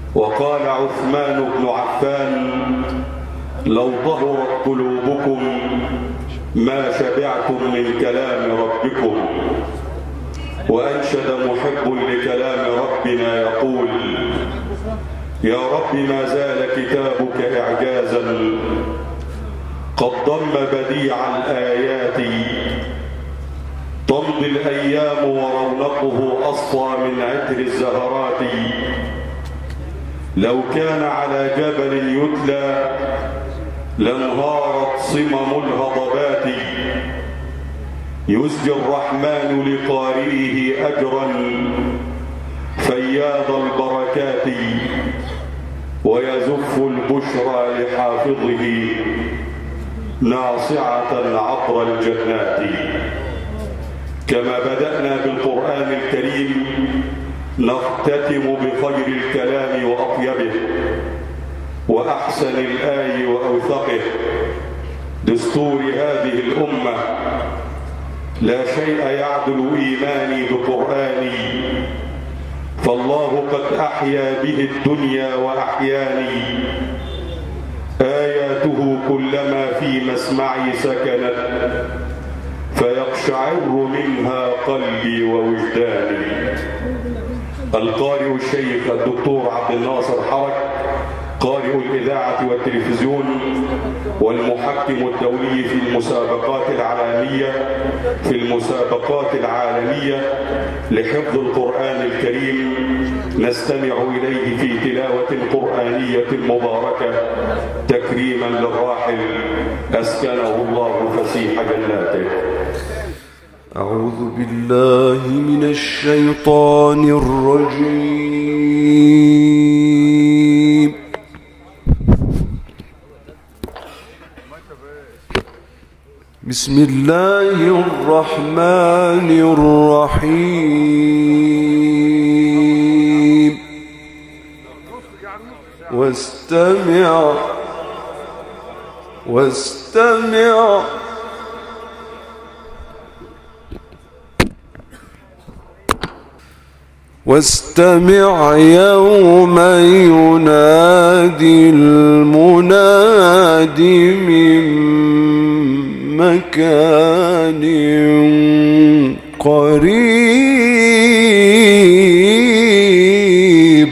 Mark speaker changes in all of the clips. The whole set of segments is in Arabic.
Speaker 1: وقال عثمان بن عفان: لو طهرت قلوبكم ما شبعتم من كلام ربكم. وأنشد محب لكلام ربنا يقول: يا رب ما زال كتابك إعجازا قد ضم بديع الآيات، تمضي الأيام ورونقه أصفى من عطر الزهرات. لو كان على جبل يتلى لانهارت صمم الهضبات. يسجي الرحمن لقارئه أجرا فياض البركات، ويزف البشرى لحافظه ناصعة عطر الجنات. كما بدأنا بالقرآن الكريم نختتم بخير الكلام وأطيبه وأحسن الآي وأوثقه، دستور هذه الأمة. لا شيء يعدل إيماني بقرآني، فالله قد أحيا به الدنيا وأحياني. آياته كلما في مسمعي سكنت فيقشعر منها قلبي ووجداني. القارئ الشيخ الدكتور عبد الناصر حرك، قارئ الإذاعة والتلفزيون والمحكم الدولي في المسابقات العالمية لحفظ القرآن الكريم، نستمع إليه في تلاوة قرآنية مباركة تكريما للراحل أسكنه الله فسيح جناته.
Speaker 2: أعوذ بالله من الشيطان الرجيم. بسم الله الرحمن الرحيم. واستمع يوم ينادي المناد من مكان قريب.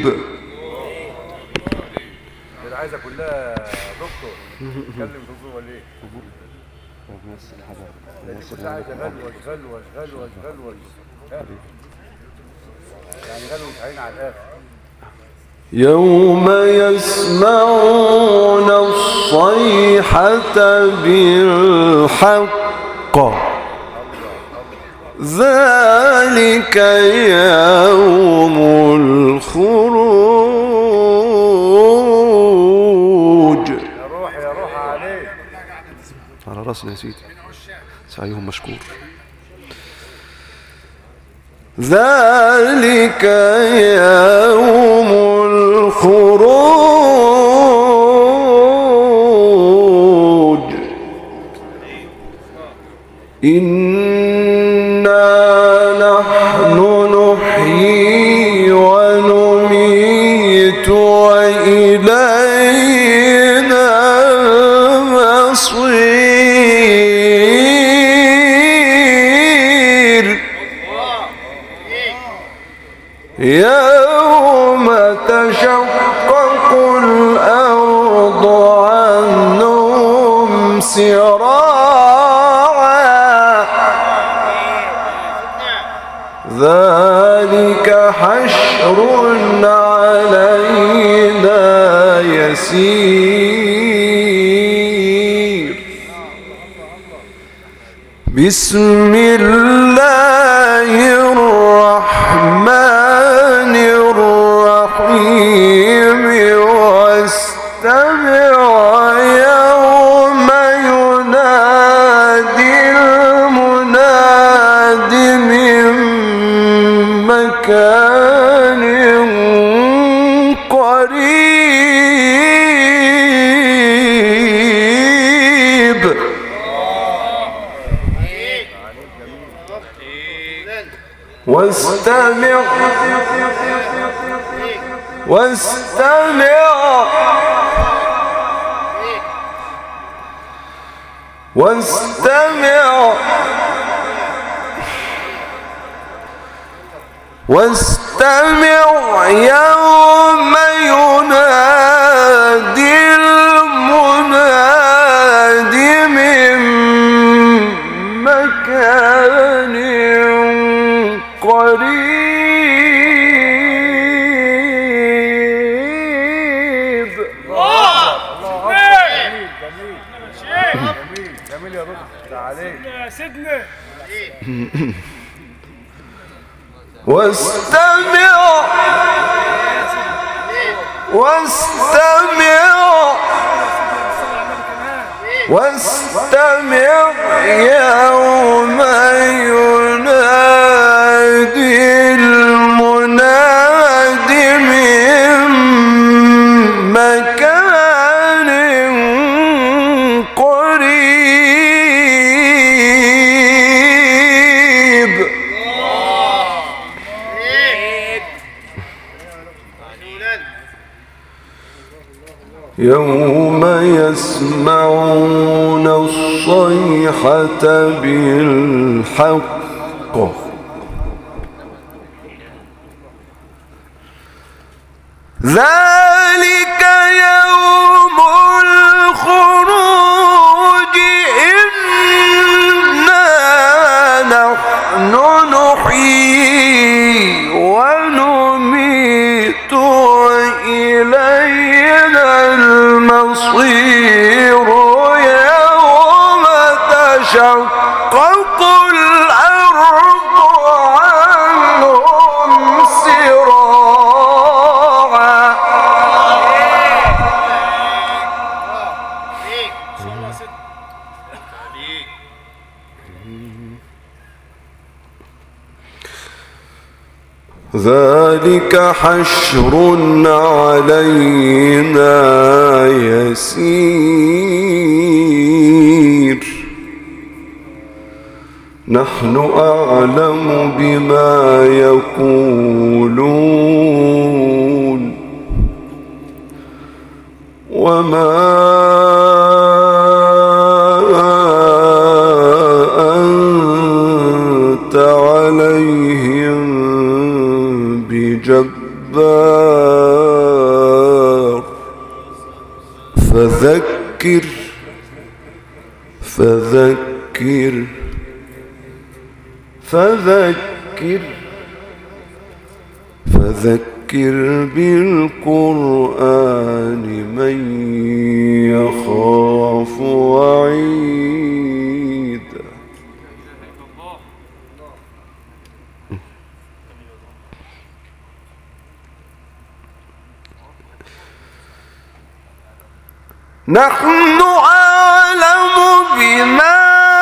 Speaker 3: العايزة كلها دكتور اتكلم دكتور ولا ايه؟ كل عايزة غلوة يعني غلوة عين على الآخر.
Speaker 2: يوم يسمعون الصيحة بالحق ذلك يوم الخروج.
Speaker 3: يا روح عليك،
Speaker 2: على راسنا يا سيدي، سعيهم مشكور. ذلك يوم الخروج. إنا نحن نحيي ونميت وإلينا المصير. يوم تشقق الأرض عنهم سراعا ذلك حشر علينا يسير. بسم الله الرحمن الرحيم. واستمع يوم ينادي المناد من مكان قريب. واستمع
Speaker 4: واستمع يوم ينادي المناد من مكان قريب.
Speaker 3: جميل يا دكتور، عليك
Speaker 5: يا سيدنا.
Speaker 4: واستمع يوم ينادي المناد من مكان قريب. يوم يسمعون الصيحة بالحق ذلك يوم الخروج إنا نحن نحيي ونميت وإلينا المصير يوم تشقق الأرض عنهم سراعا. ذلك حشر علينا يسير نحن أعلم بما يقولون وما أنت عليهم بجبار فذكر بالقرآن من يخاف وعيد. نحن أعلم بما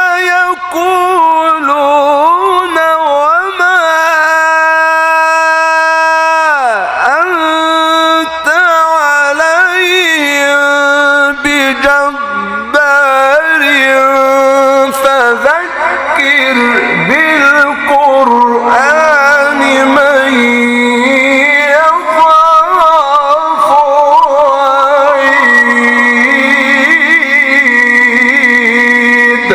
Speaker 4: يقولون وما أنت عليهم بجبار فذكر بالقرآن من يخاف وعيد.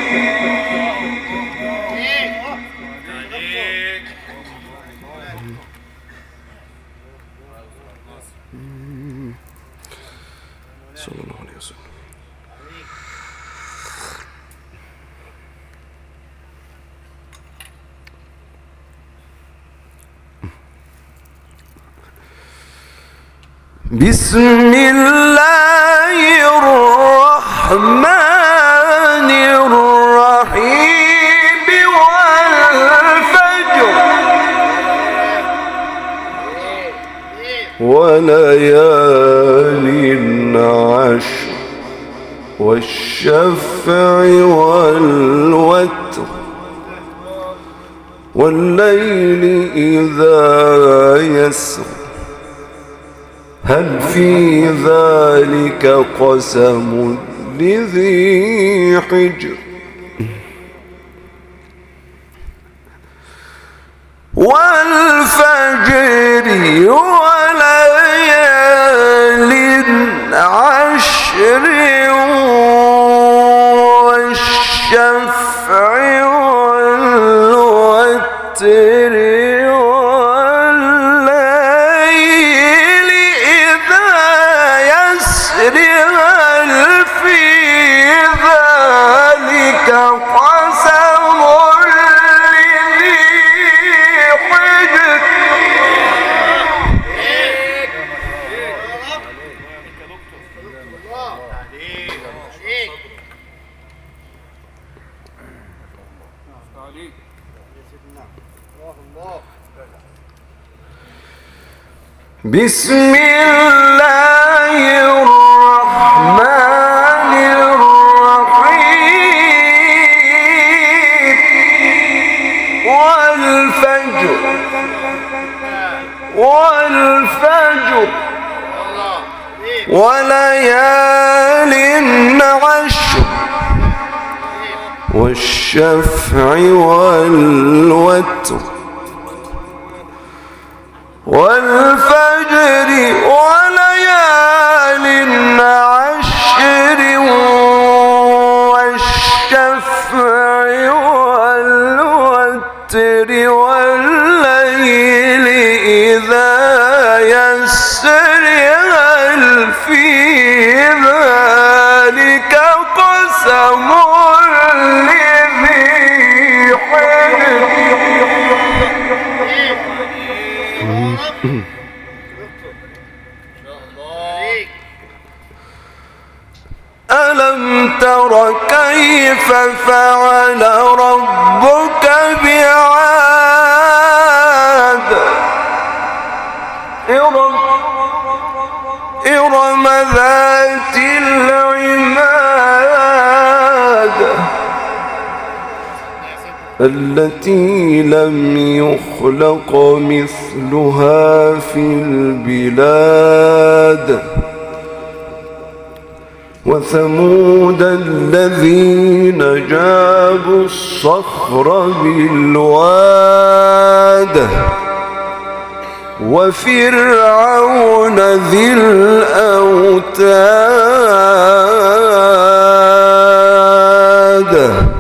Speaker 2: صلى الله عليه وسلم.
Speaker 4: بسم الله الرحمن الرحيم والفجر وليال عشر والشفع والوتر والليل إذا يسر هل في ذلك قسم لذي حجر. والفجر وليال بسم الله الرحمن الرحيم والفجر وليال عشر والشفع والوتر والفجر وليال عشر والشفع والوتر والليل إذا يسر هل في ذلك قسم لذي حجر ألم تر كيف فعل ربك بعاد إرم ذات العماد التي لم يخلق مثلها في البلاد وثمود الذين جابوا الصخر بالواد وفرعون ذي الأوتاد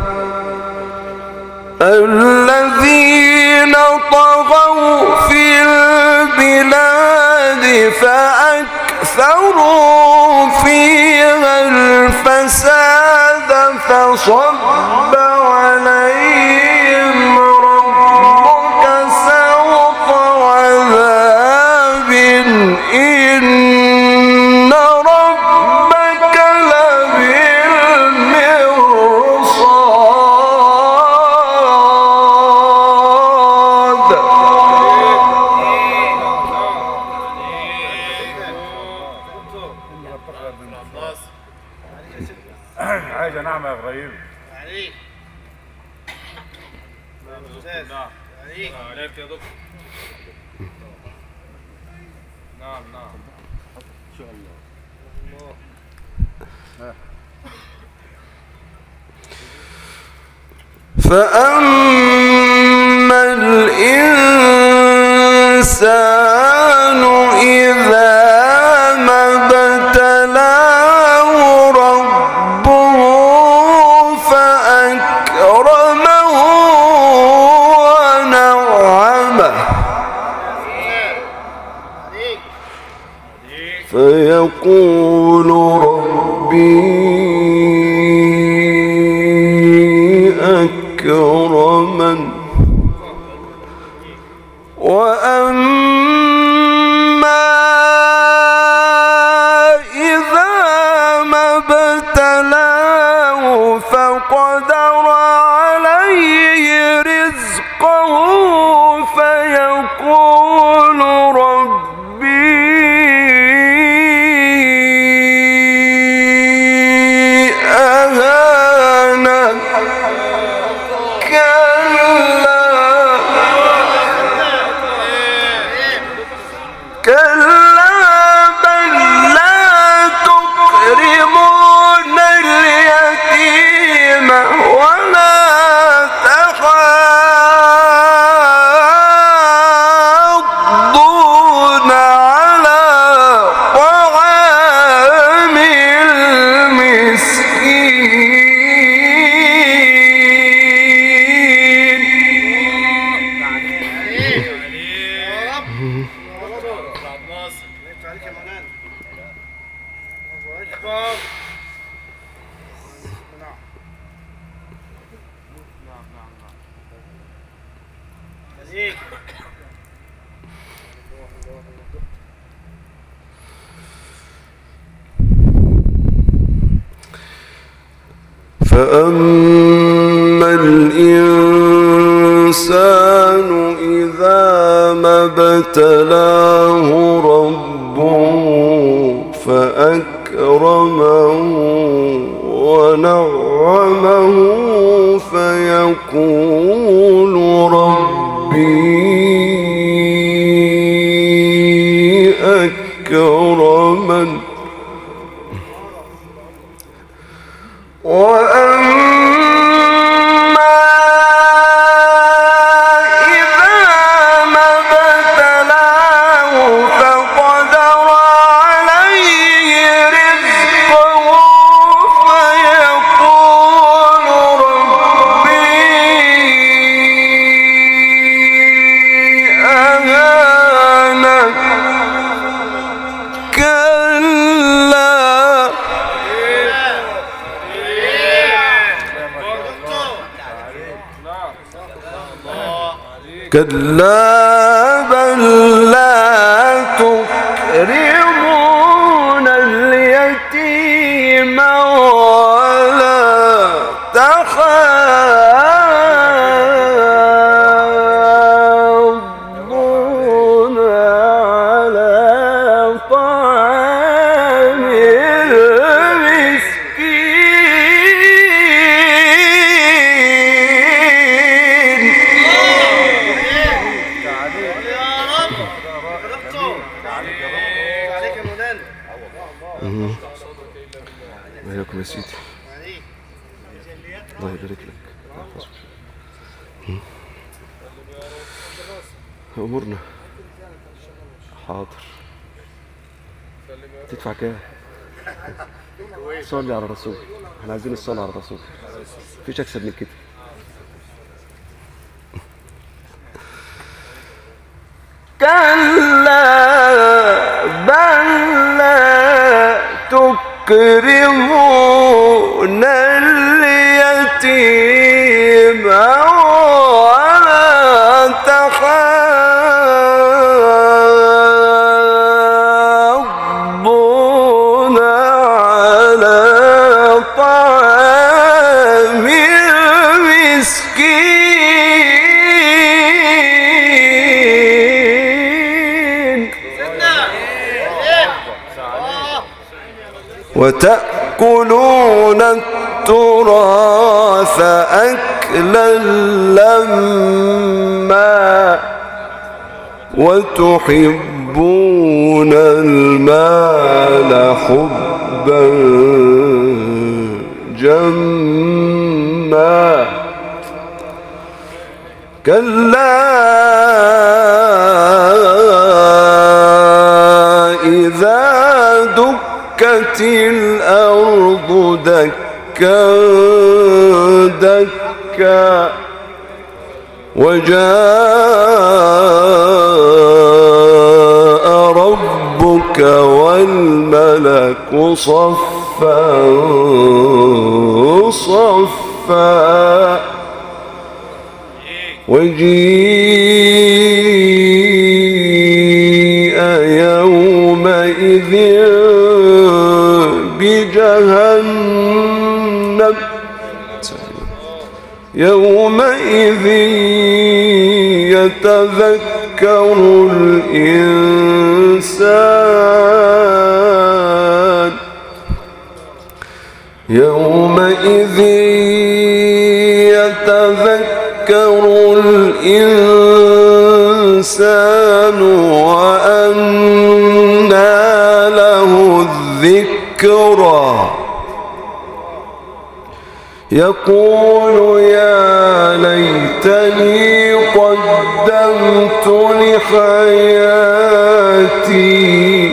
Speaker 4: الذين طغوا في البلاد فأكثروا فيها الفساد فصب عليهم ربك سوط عذاب إن ربك لبالمرصاد.
Speaker 3: عايزة نعمة يا غريب.
Speaker 5: عليك. نعم. عليك. عليك يا دكتور. نعم نعم. إن شاء الله.
Speaker 4: فأما الإنسان إذا ما ابتلاه ربه فأكرمه ونعمه فيقول ربي أكرمن وأما إذا ما ابتلاه فقدر عليه رزقه فيقول ربي أهانن كلا بل لا تكرمون اليتيم ولا تحاضون على طعام فأما الإنسان إذا ما ابتلاه أكرمن كلا بل لا تكرمون اليتيم ولا تحاضون على طعام
Speaker 2: وإياكم يا سيدي. الله يبارك لك. أمورنا. حاضر. تدفع كام؟ صلي على الرسول. احنا عايزين الصلاة على الرسول. مفيش أكسب من كده.
Speaker 4: كلا بل لا تكرمون اليتيم ولا تحاضون على طعام المسكين وتأكلون التراث أكلا لما وتحبون المال حبا جما كلا إذا دكت الأرض دكا دكا وجاء ربك والملك صفا صفا وجيء يومئذ بجهنم يومئذ يتذكر الإنسان يومئذ يتذكر الإنسان وأنى له الذكرى يقول يا ليتني قدمت لحياتي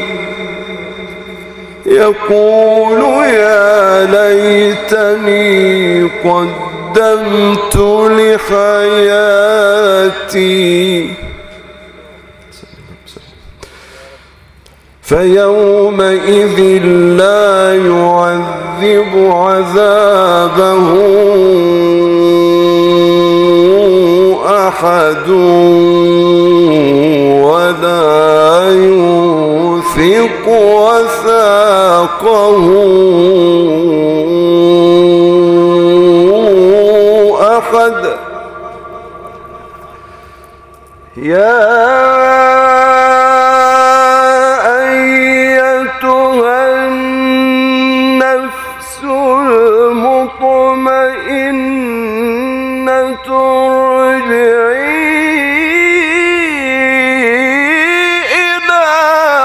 Speaker 4: يقول يا ليتني قدمت لحياتي فيومئذ لا يعذب عذابه أحد ولا يوثق وثاقه أحد يا ارجعي إلى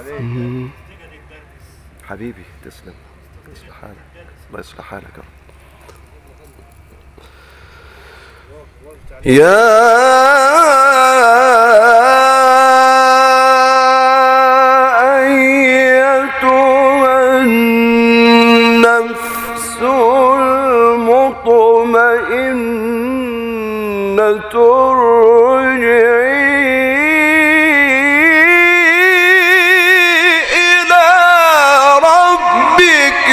Speaker 2: حبيبي تسلم. يصلح حالك، الله يصلح حالك يا رب.
Speaker 4: أيتها النفس المطمئنة ارجعي إلى ربك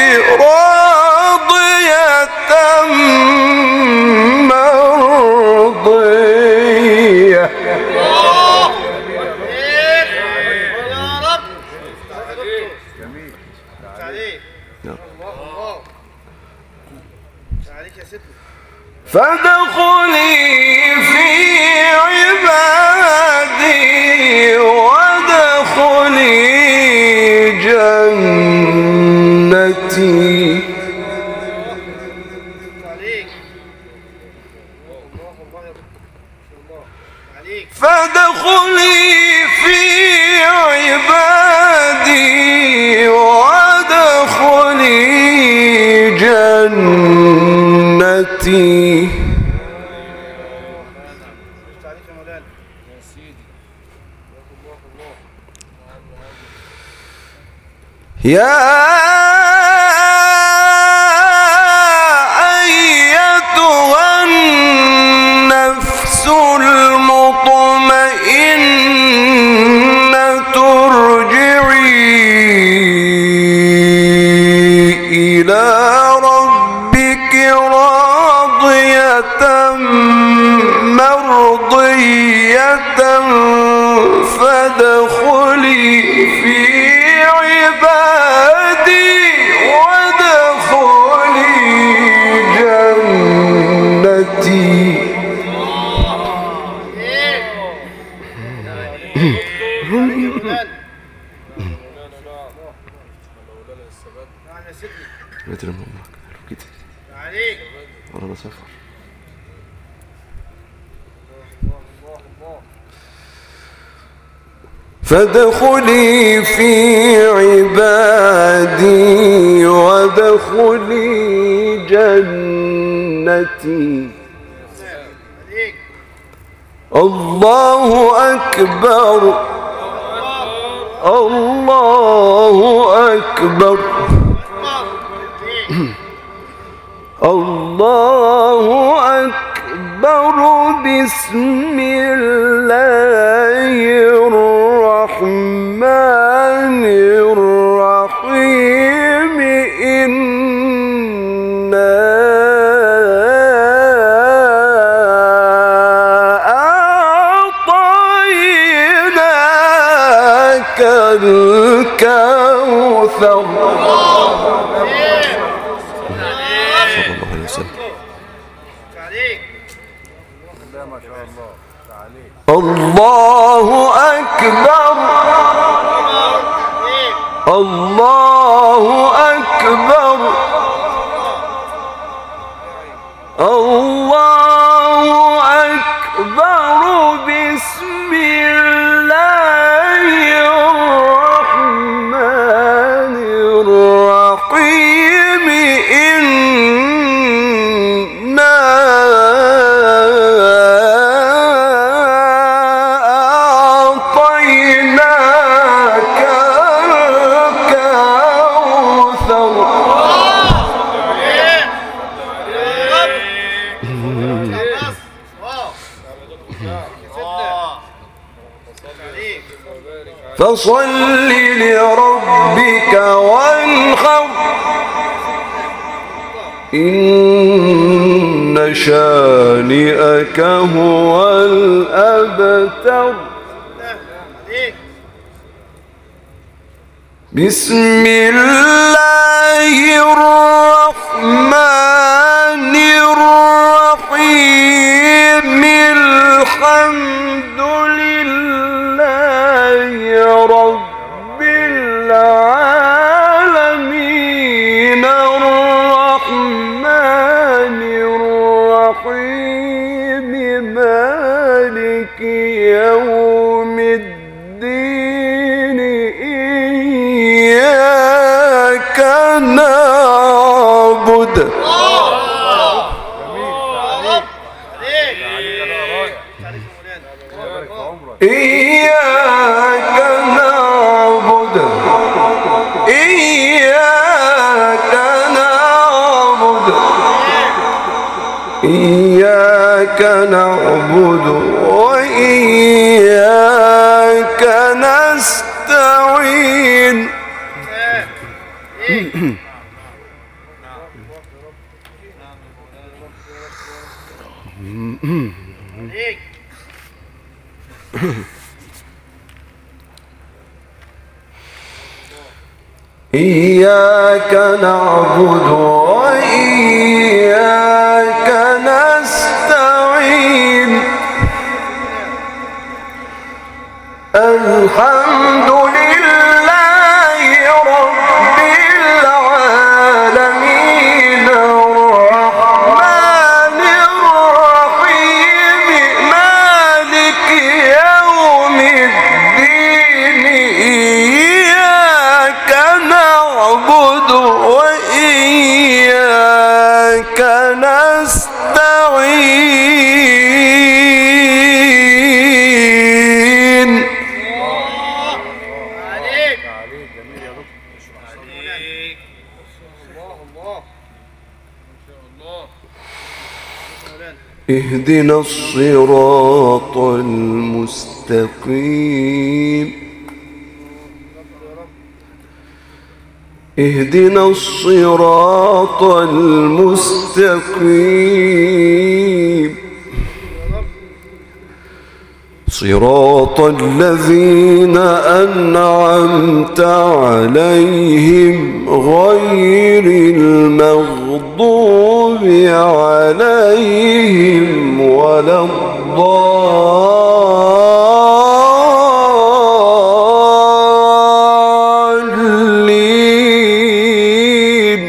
Speaker 4: راضية مرضية. فادخلي في عبادي وادخلي جنتي. فادخلي في عبادي وادخلي جنتي. يا أيتها النفس المطمئنة ارجعي إلى ربك راضية مرضية فادخلي في عبادي وادخلي جنتي.
Speaker 2: متر من امك كده ورانا سفر.
Speaker 4: فادخلي في عبادي وادخلي جنتي. الله أكبر الله أكبر الله أكبر. بسم الله الرحمن الرحيم. إنا أعطيناك الكوثر. الله أكبر الله أكبر الله أكبر. بسم الله الرحمن الرحيم. إنا أعطيناك الكوثر. فصل لربك وانحر. إن شانئك هو الأبتر. بسم الله الرحمن الرحيم. الحمد لله رب العالمين الرحمن الرحيم مالك يوم الدين. نعبد وإياك نستعين. إياك نعبد وإياك نستعين. الحمد لله رب العالمين الرحمن الرحيم مالك يوم الدين إياك نعبد وإياك نستعين. اهدنا الصراط المستقيم. اهدنا الصراط المستقيم. صراط الذين أنعمت عليهم غير المغضوب عليهم ولا الضالين.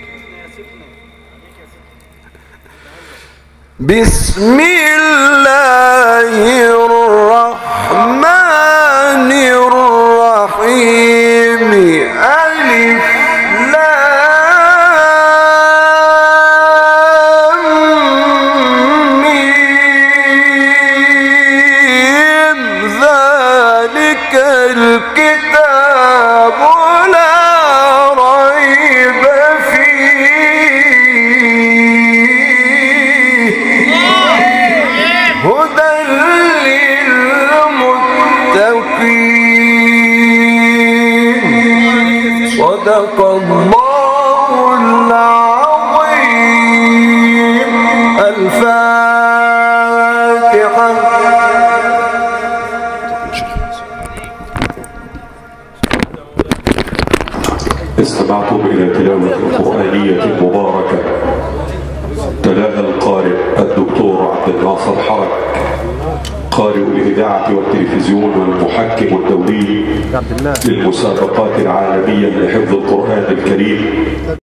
Speaker 4: بسم الله الرحمن الرحيم. ألف لام ميم. ذلك الكتاب لا ريب فيه هدى للمتقين. صدق الله العظيم. الفاتحة.
Speaker 1: استمعتم إلى تلاوة قرآنية مباركة تلاها القارئ الدكتور عبد الناصر حرك، قارئ الإذاعة والتلفزيون والمحكم الدولي للمسابقات العالمية لحفظ القرآن الكريم.